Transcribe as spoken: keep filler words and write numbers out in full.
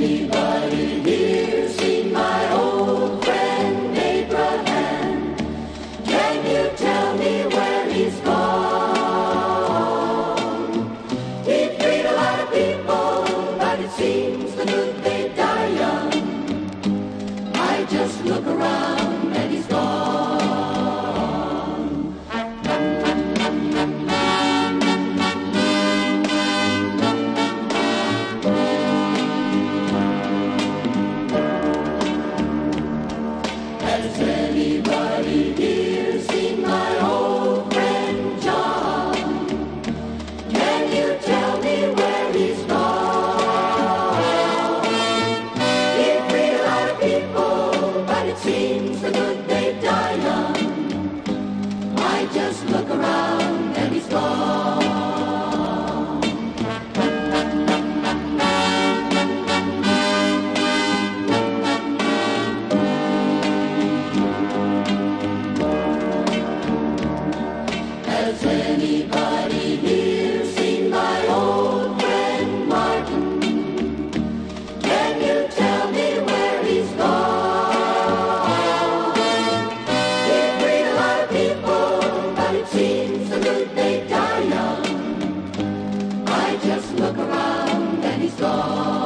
anybody here seen my old friend Abraham? Can you tell me where he's gone? He freed a lot of people, but it seems the good they die young. I just look around and he's gone. Has anybody here seen my old friend John? Can you tell me where he's gone? He freed a lot of people, but it seems the good they die young. I just look around and he's gone. Has anybody here seen my old friend Martin? Can you tell me where he's gone? He freed a lot of people, but it seems the good they die young. I just look around and he's gone.